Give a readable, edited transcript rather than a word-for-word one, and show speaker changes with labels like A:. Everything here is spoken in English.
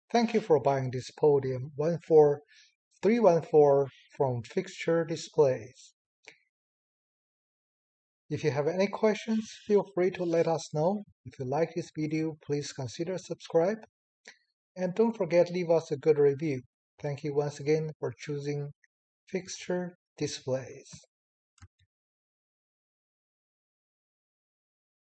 A: Thank you for buying this podium 14314 from Fixture Displays. If you have any questions, feel free to let us know. If you like this video, please consider subscribe. And don't forget leave us a good review. Thank you once again for choosing Fixture Displays.